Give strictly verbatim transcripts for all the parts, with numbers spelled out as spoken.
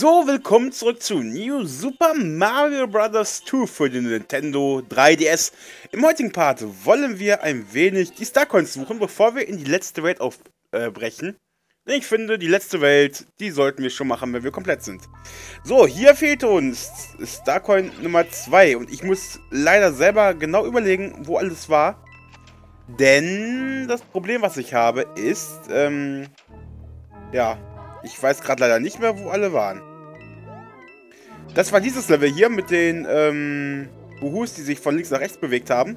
So, willkommen zurück zu New Super Mario Bros. zwei für den Nintendo drei D S. Im heutigen Part wollen wir ein wenig die Starcoins suchen, bevor wir in die letzte Welt aufbrechen. Denn ich finde, die letzte Welt, die sollten wir schon machen, wenn wir komplett sind. So, hier fehlt uns Starcoin Nummer zwei und ich muss leider selber genau überlegen, wo alles war. Denn das Problem, was ich habe, ist, ähm, ja... Ich weiß gerade leider nicht mehr, wo alle waren. Das war dieses Level hier mit den ähm, Buhus, die sich von links nach rechts bewegt haben.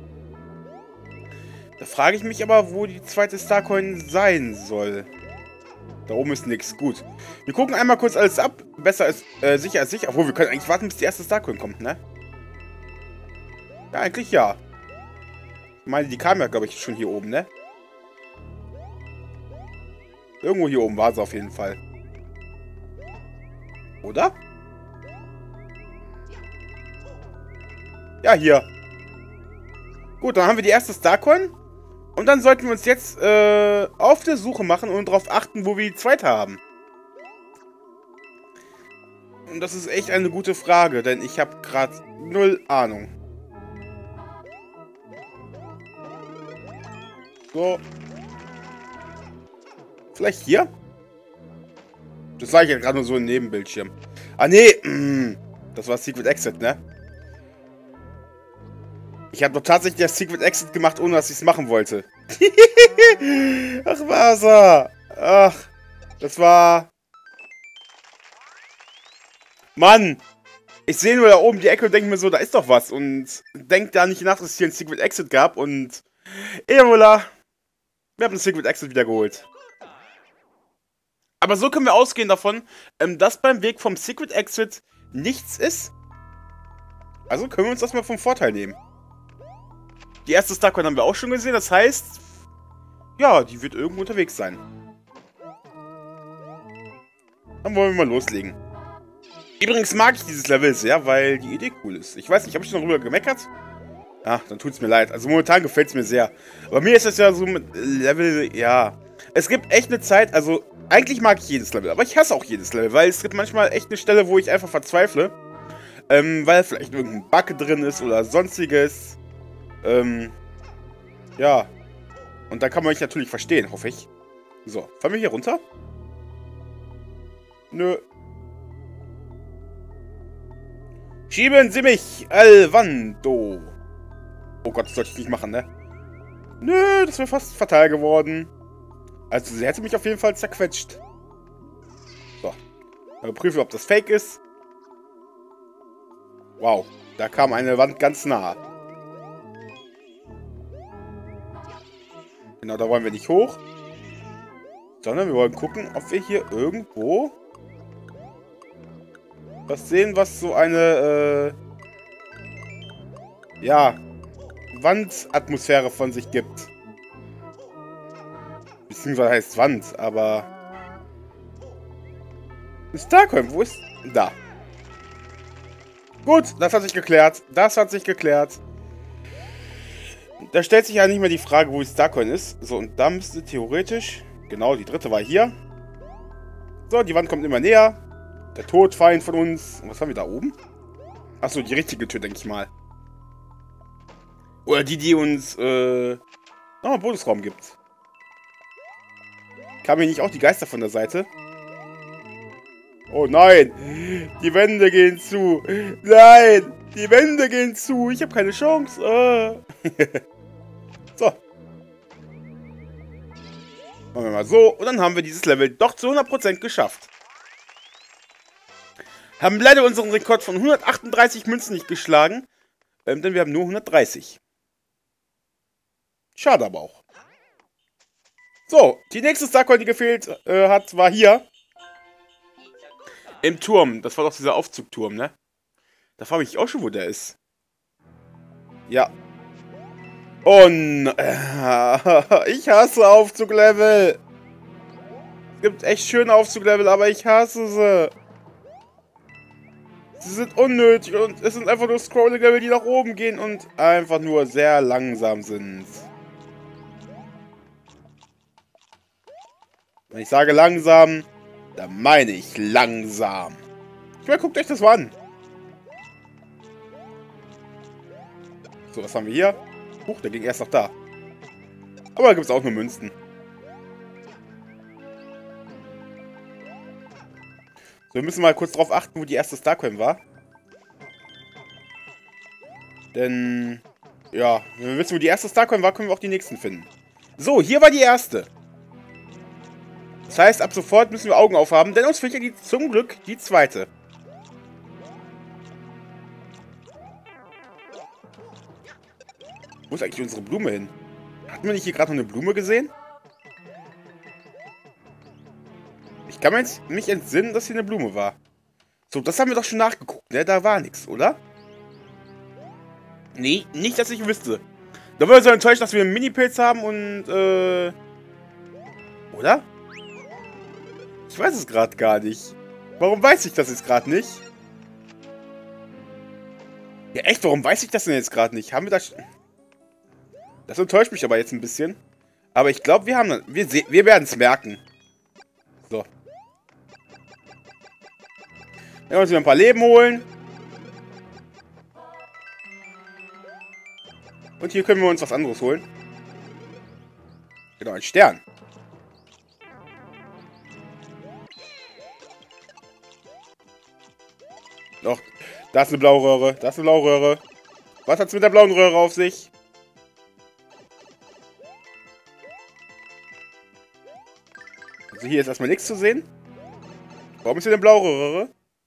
Da frage ich mich aber, wo die zweite Starcoin sein soll. Da oben ist nichts. Gut. Wir gucken einmal kurz alles ab. Besser ist äh, sicher als sicher. Obwohl, wir können eigentlich warten, bis die erste Starcoin kommt, ne? Ja, eigentlich ja. Ich meine, die kam ja, glaube ich, schon hier oben, ne? Irgendwo hier oben war sie auf jeden Fall. Oder? Ja, hier. Gut, dann haben wir die erste Starcoin. Und dann sollten wir uns jetzt äh, auf der Suche machen und darauf achten, wo wir die zweite haben. Und das ist echt eine gute Frage, denn ich habe gerade null Ahnung. So. Vielleicht hier? Das sage ich ja gerade nur so im Nebenbildschirm. Ah, nee. Das war Secret Exit, ne? Ich habe doch tatsächlich das Secret Exit gemacht, ohne dass ich es machen wollte. Ach, was? Ach, das war... Mann! Ich sehe nur da oben die Ecke und denke mir so, da ist doch was. Und denke da nicht nach, dass es hier ein Secret Exit gab. Und... Evola! Wir haben ein Secret Exit wieder geholt. Aber so können wir ausgehen davon, ähm, dass beim Weg vom Secret Exit nichts ist. Also können wir uns das mal vom Vorteil nehmen. Die erste Starcoin haben wir auch schon gesehen, das heißt, ja, die wird irgendwo unterwegs sein. Dann wollen wir mal loslegen. Übrigens mag ich dieses Level sehr, weil die Idee cool ist. Ich weiß nicht, habe ich schon darüber gemeckert? Ja, dann tut es mir leid. Also momentan gefällt es mir sehr. Aber mir ist es ja so mit Level, ja. Es gibt echt eine Zeit, also... Eigentlich mag ich jedes Level, aber ich hasse auch jedes Level, weil es gibt manchmal echt eine Stelle, wo ich einfach verzweifle. Ähm, weil vielleicht irgendein Bug drin ist oder sonstiges. Ähm, ja. Und da kann man mich natürlich verstehen, hoffe ich. So, fahren wir hier runter? Nö. Schieben Sie mich, Alvando. Oh Gott, das sollte ich nicht machen, ne? Nö, das wäre fast fatal geworden. Also, sie hätte mich auf jeden Fall zerquetscht. So. Mal prüfen, ob das Fake ist. Wow. Da kam eine Wand ganz nah. Genau, da wollen wir nicht hoch. Sondern wir wollen gucken, ob wir hier irgendwo was sehen, was so eine, äh, ja, Wandatmosphäre von sich gibt. Beziehungsweise heißt Wand, aber... Starcoin, wo ist... Da. Gut, das hat sich geklärt. Das hat sich geklärt. Da stellt sich ja nicht mehr die Frage, wo die Starcoin ist. So, und da müsste theoretisch... Genau, die dritte war hier. So, die Wand kommt immer näher. Der Todfeind von uns. Und was haben wir da oben? Achso, die richtige Tür, denke ich mal. Oder die, die uns, äh... noch einen Bonusraum gibt. Kamen hier nicht auch die Geister von der Seite? Oh nein! Die Wände gehen zu! Nein! Die Wände gehen zu! Ich habe keine Chance! Oh. So. Machen wir mal so. Und dann haben wir dieses Level doch zu hundert Prozent geschafft. Haben leider unseren Rekord von hundertachtunddreißig Münzen nicht geschlagen. Ähm, denn wir haben nur hundertdreißig. Schade aber auch. So, die nächste Starcoin, die gefehlt äh, hat, war hier. Im Turm. Das war doch dieser Aufzugturm, ne? Da frage ich mich auch schon, wo der ist. Ja. Und äh, ich hasse Aufzuglevel. Es gibt echt schöne Aufzuglevel, aber ich hasse sie. Sie sind unnötig und es sind einfach nur Scrolling-Level, die nach oben gehen und einfach nur sehr langsam sind. Wenn ich sage langsam, Da meine ich langsam. Ich meine, guckt euch das mal an. So, was haben wir hier? Huch, der ging erst noch da. Aber da gibt es auch nur Münzen. So, wir müssen mal kurz drauf achten, wo die erste Starcoin war. Denn, ja, wenn wir wissen, wo die erste Starcoin war, können wir auch die nächsten finden. So, hier war die erste. Das heißt, ab sofort müssen wir Augen aufhaben, denn uns fehlt ja die, zum Glück die zweite. Wo ist eigentlich unsere Blume hin? Hatten wir nicht hier gerade noch eine Blume gesehen? Ich kann mir jetzt nicht entsinnen, dass hier eine Blume war. So, das haben wir doch schon nachgeguckt, ne? Da war nichts, oder? Nee, nicht, dass ich wüsste. Da war ich so enttäuscht, dass wir einen Mini-Pilz haben und, äh... Oder? Ich weiß es gerade gar nicht. Warum weiß ich das jetzt gerade nicht? Ja, echt, warum weiß ich das denn jetzt gerade nicht? Haben wir das... Das enttäuscht mich aber jetzt ein bisschen. Aber ich glaube, wir haben... Wir, wir werden es merken. So. Wenn wir uns wieder ein paar Leben holen. Und hier können wir uns was anderes holen. Genau, ein Stern. Doch, da ist eine blaue Röhre. Da ist eine blaue Röhre. Was hat es mit der blauen Röhre auf sich? Also hier ist erstmal nichts zu sehen. Warum ist hier eine blaue Röhre?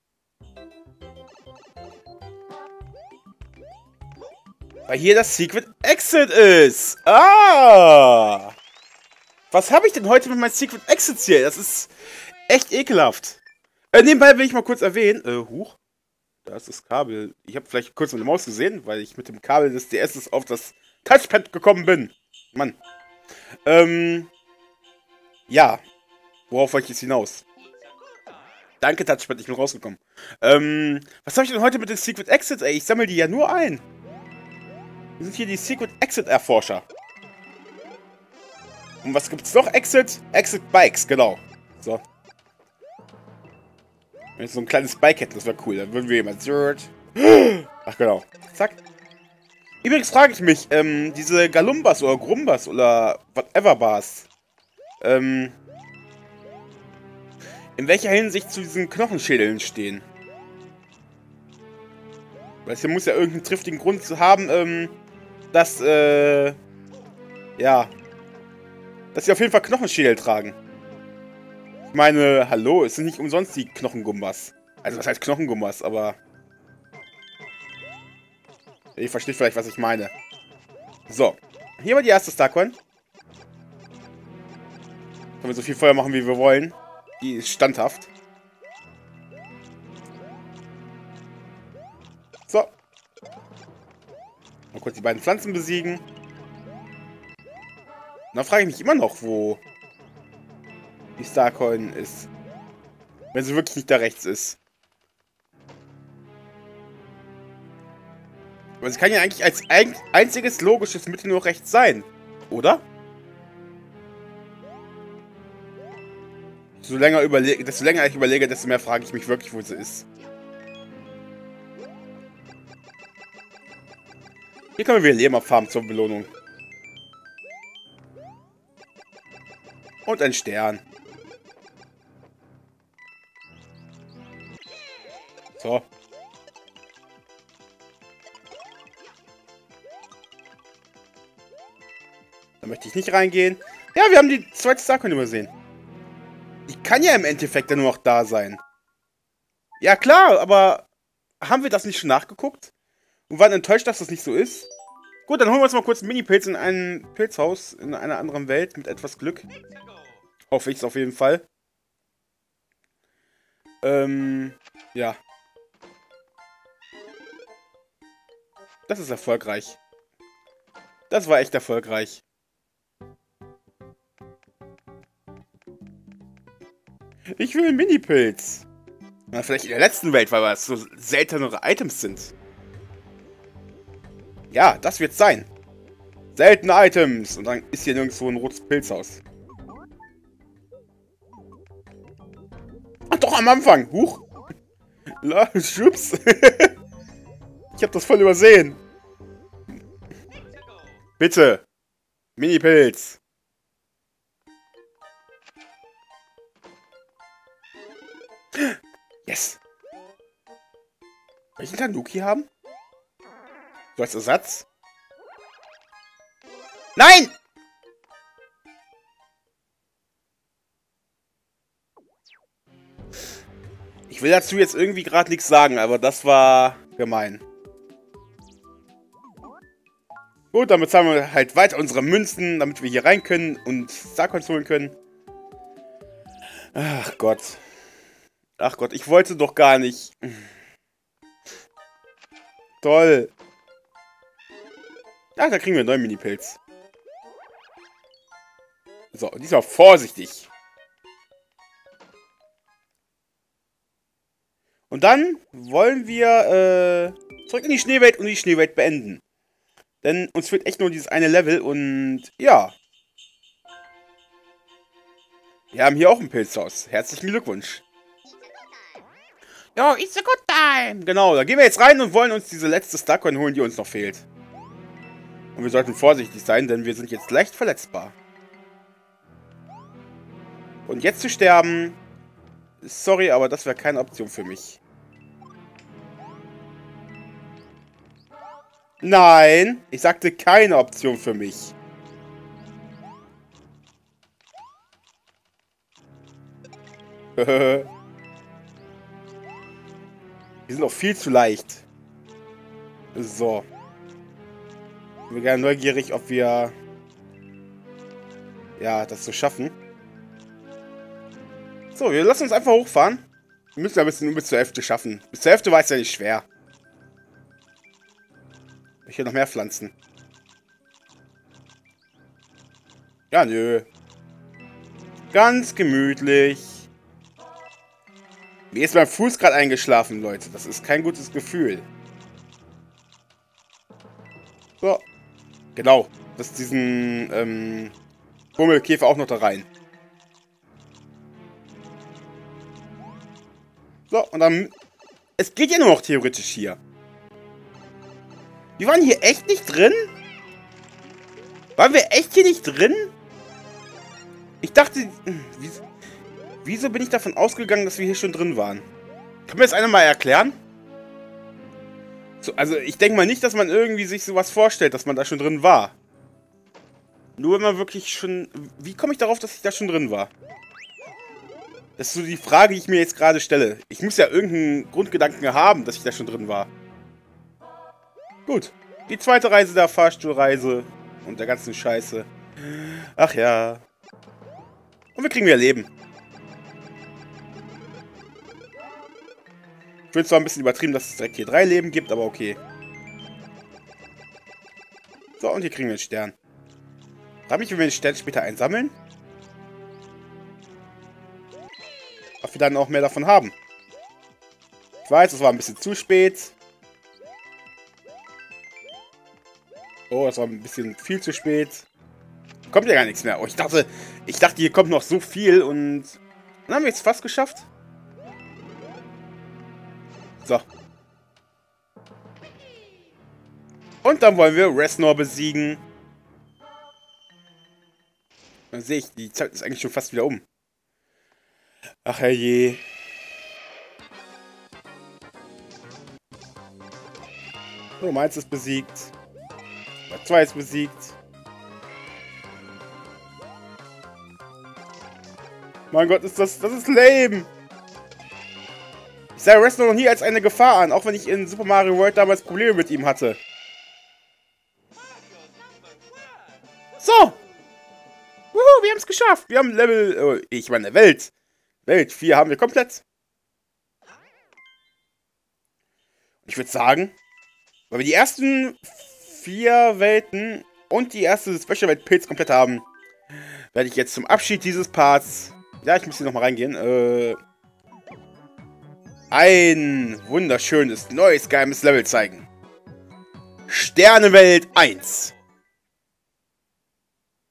Weil hier das Secret Exit ist. Ah! Was habe ich denn heute mit meinem Secret Exit hier? Das ist echt ekelhaft. Äh, nebenbei will ich mal kurz erwähnen. Äh, huch. Da ist das Kabel. Ich habe vielleicht kurz mit der Maus gesehen, weil ich mit dem Kabel des D S auf das Touchpad gekommen bin. Mann. Ähm. Ja. Worauf wollte ich jetzt hinaus? Danke, Touchpad, ich bin rausgekommen. Ähm. Was habe ich denn heute mit dem Secret Exit, ey? Ich sammle die ja nur ein. Wir sind hier die Secret Exit Erforscher. Und was gibt's noch? Exit? Exit Bikes, genau. So. Wenn ich so ein kleines Bike hätten, das wäre cool. Dann würden wir jemand... Ach, genau. Zack. Übrigens frage ich mich, ähm, diese Galumbas oder Grumbas oder whatever Bars, ähm, in welcher Hinsicht zu diesen Knochenschädeln stehen. Weil es hier muss ja irgendeinen triftigen Grund zu haben, ähm, dass, äh, ja, dass sie auf jeden Fall Knochenschädel tragen. Ich meine, hallo, es sind nicht umsonst die Knochengumbas. Also, was heißt Knochengumbas, aber... Ihr versteht vielleicht, was ich meine. So. Hier war die erste Starcoin. Können wir so viel Feuer machen, wie wir wollen. Die ist standhaft. So. Mal kurz die beiden Pflanzen besiegen. Und dann frage ich mich immer noch, wo die Starcoin ist. Wenn sie wirklich nicht da rechts ist. Aber sie kann ja eigentlich als ein einziges logisches Mittel nur rechts sein. Oder? Desto länger, überlege, desto länger ich überlege, desto mehr frage ich mich wirklich, wo sie ist. Hier können wir Leben abfarmen zur Belohnung. Und ein Stern. So. Da möchte ich nicht reingehen. Ja, wir haben die zweite Starcoin übersehen. Die kann ja im Endeffekt dann nur noch da sein. Ja, klar, aber haben wir das nicht schon nachgeguckt? Und waren enttäuscht, dass das nicht so ist? Gut, dann holen wir uns mal kurz einen Mini-Pilz in ein Pilzhaus in einer anderen Welt mit etwas Glück. Hoffe ich es auf jeden Fall. Ähm, ja. Das ist erfolgreich. Das war echt erfolgreich. Ich will einen Mini-Pilz. Na, vielleicht in der letzten Welt, weil es so seltenere Items sind. Ja, das wird's sein. Seltene Items. Und dann ist hier nirgendwo ein rotes Pilzhaus. Noch am Anfang. Huch. Schubs. Ich hab das voll übersehen. Bitte. Mini-Pilz. Yes. Soll ich einen Tanuki haben? So als Ersatz? Nein! Ich will dazu jetzt irgendwie gerade nichts sagen, aber das war gemein. Gut, damit zahlen wir halt weiter unsere Münzen, damit wir hier rein können und Starcoins holen können. Ach Gott. Ach Gott, ich wollte doch gar nicht. Toll. Ach, da kriegen wir einen neuen Mini-Pilz. So, diesmal vorsichtig. Und dann wollen wir äh, zurück in die Schneewelt und die Schneewelt beenden. Denn uns fehlt echt nur dieses eine Level und ja. Wir haben hier auch ein Pilzhaus. Herzlichen Glückwunsch. Jo, it's a good time. Genau, da gehen wir jetzt rein und wollen uns diese letzte Starcoin holen, die uns noch fehlt. Und wir sollten vorsichtig sein, denn wir sind jetzt leicht verletzbar. Und jetzt zu sterben... Sorry, aber das wäre keine Option für mich. Nein, ich sagte keine Option für mich. Wir sind auch viel zu leicht. So. Ich bin gerne neugierig, ob wir... Ja, das so schaffen. So, wir lassen uns einfach hochfahren. Wir müssen ja bis, nur bis zur Hälfte schaffen. Bis zur Hälfte war es ja nicht schwer. Ich will noch mehr Pflanzen. Ja, nö. Ganz gemütlich. Mir ist mein Fuß gerade eingeschlafen, Leute. Das ist kein gutes Gefühl. So. Genau. Das ist diesen ähm, Bummelkäfer auch noch da rein. So, und dann... Es geht ja nur noch theoretisch hier. Wir waren hier echt nicht drin? Waren wir echt hier nicht drin? Ich dachte... Wieso, wieso bin ich davon ausgegangen, dass wir hier schon drin waren? Kann mir das einer mal erklären? So, also, ich denke mal nicht, dass man irgendwie sich sowas vorstellt, dass man da schon drin war. Nur wenn man wirklich schon... Wie komme ich darauf, dass ich da schon drin war? Das ist so die Frage, die ich mir jetzt gerade stelle. Ich muss ja irgendeinen Grundgedanken haben, dass ich da schon drin war. Gut. Die zweite Reise der Fahrstuhlreise und der ganzen Scheiße. Ach ja. Und wir kriegen wieder Leben. Ich finde zwar ein bisschen übertrieben, dass es direkt hier drei Leben gibt, aber okay. So, und hier kriegen wir einen Stern. Frag mich, wie wir den Stern später einsammeln. Ob wir dann auch mehr davon haben. Ich weiß, es war ein bisschen zu spät. Oh, das war ein bisschen viel zu spät. Kommt ja gar nichts mehr. Oh, ich dachte, ich dachte, hier kommt noch so viel und... Dann haben wir jetzt fast geschafft. So. Und dann wollen wir Reznor besiegen. Dann sehe ich, die Zeit ist eigentlich schon fast wieder um. Ach herrje. Nummer eins ist besiegt. Nummer zwei ist besiegt. Mein Gott, ist das, das ist lame. Ich sah Reznor noch nie als eine Gefahr an, auch wenn ich in Super Mario World damals Probleme mit ihm hatte. So. Wuhu, wir haben es geschafft. Wir haben Level, oh, ich meine Welt. Welt vier haben wir komplett. Ich würde sagen, weil wir die ersten vier Welten und die erste Special Welt Pilz komplett haben, werde ich jetzt zum Abschied dieses Parts, ja, ich muss hier nochmal reingehen, äh, ein wunderschönes, neues, geheimes Level zeigen. Sternenwelt eins.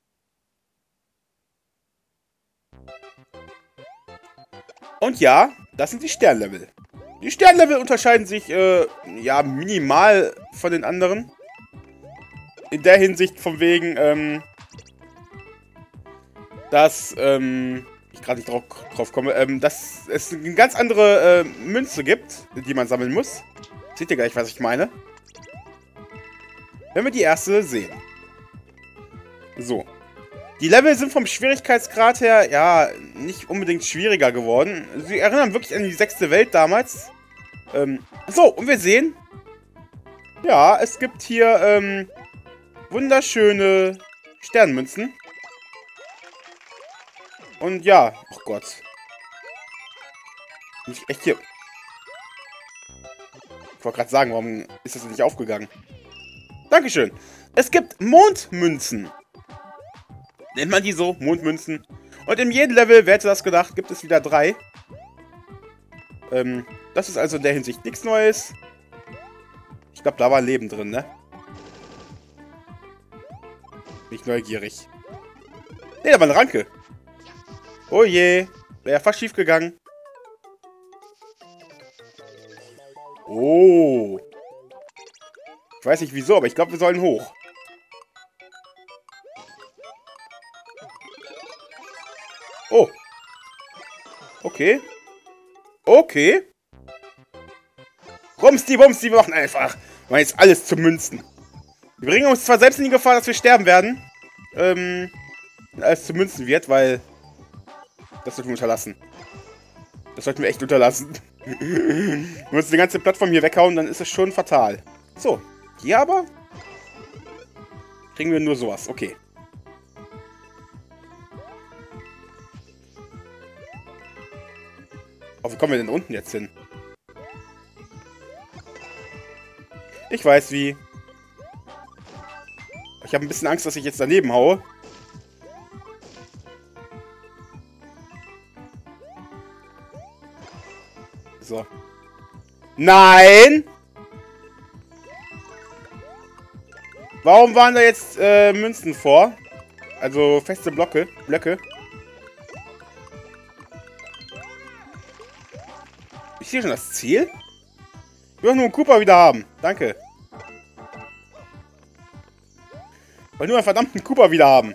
Und ja, das sind die Sternlevel. Die Sternlevel unterscheiden sich, äh, ja, minimal von den anderen. In der Hinsicht von wegen, ähm, dass, ähm, ich gerade nicht drauf, drauf komme, ähm, dass es eine ganz andere äh, Münze gibt, die man sammeln muss. Seht ihr gleich, was ich meine? Wenn wir die erste sehen. So. Die Level sind vom Schwierigkeitsgrad her, ja, nicht unbedingt schwieriger geworden. Sie erinnern wirklich an die sechste Welt damals. Ähm, so, und wir sehen, ja, es gibt hier, ähm, wunderschöne Sternmünzen. Und ja, oh Gott. Bin ich echt hier... Ich wollte gerade sagen, warum ist das nicht aufgegangen? Dankeschön. Es gibt Mondmünzen. Nennt man die so? Mondmünzen. Und in jedem Level, wer hätte das gedacht, gibt es wieder drei. Ähm, das ist also in der Hinsicht nichts Neues. Ich glaube, da war Leben drin, ne? Bin ich neugierig. Ne, da war eine Ranke. Oh je. Wäre ja fast schief gegangen. Oh. Ich weiß nicht wieso, aber ich glaube, wir sollen hoch. Oh. Okay. Okay. Rumsti, Bumsti, wir machen einfach. Wir machen jetzt alles zu Münzen. Wir bringen uns zwar selbst in die Gefahr, dass wir sterben werden. Ähm, wenn alles zu Münzen wird, weil... Das sollten wir unterlassen. Das sollten wir echt unterlassen. Wenn wir uns die ganze Plattform hier weghauen, dann ist es schon fatal. So, hier aber... Kriegen wir nur sowas, okay. Oh, wie kommen wir denn unten jetzt hin? Ich weiß wie. Ich habe ein bisschen Angst, dass ich jetzt daneben haue. So. Nein! Warum waren da jetzt äh, Münzen vor? Also feste Blöcke. Blöcke. Ist hier schon das Ziel? Ich will nur einen Cooper wieder haben. Danke. Ich will nur einen verdammten Cooper wieder haben.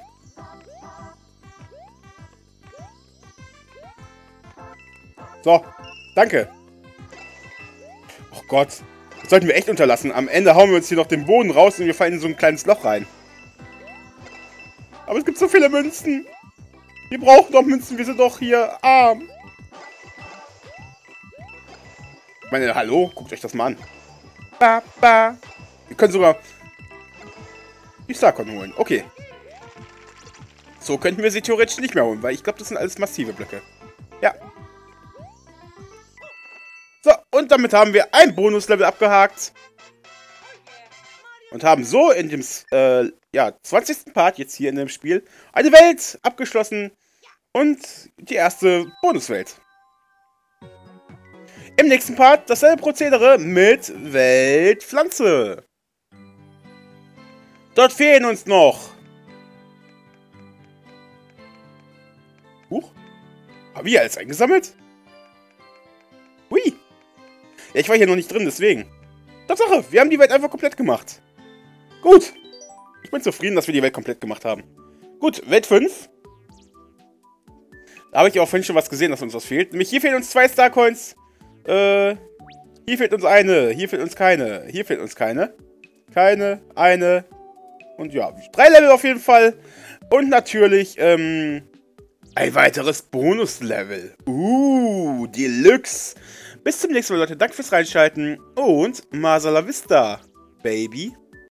So. Danke. Oh Gott. Das sollten wir echt unterlassen. Am Ende hauen wir uns hier noch den Boden raus und wir fallen in so ein kleines Loch rein. Aber es gibt so viele Münzen. Wir brauchen doch Münzen. Wir sind doch hier arm. Ich meine, hallo? Guckt euch das mal an. Ba, ba. Wir können sogar die Starcon holen. Okay. So könnten wir sie theoretisch nicht mehr holen, weil ich glaube, das sind alles massive Blöcke. Ja. So, und damit haben wir ein Bonuslevel abgehakt. Und haben so in dem äh, ja, zwanzigsten Part jetzt hier in dem Spiel eine Welt abgeschlossen. Und die erste Bonuswelt. Im nächsten Part dasselbe Prozedere mit Weltpflanze. Dort fehlen uns noch. Huch. Haben wir alles eingesammelt? Hui. Ja, ich war hier noch nicht drin, deswegen. Tatsache, wir haben die Welt einfach komplett gemacht. Gut. Ich bin zufrieden, dass wir die Welt komplett gemacht haben. Gut, Welt fünf. Da habe ich auch vorhin schon was gesehen, dass uns was fehlt. Nämlich hier fehlen uns zwei Starcoins. Äh, hier fehlt uns eine, hier fehlt uns keine, hier fehlt uns keine. Keine, eine. Und ja, drei Level auf jeden Fall. Und natürlich, ähm, ein weiteres Bonuslevel. Uh, Deluxe. Bis zum nächsten Mal, Leute. Danke fürs Reinschalten. Und Masala Vista, Baby.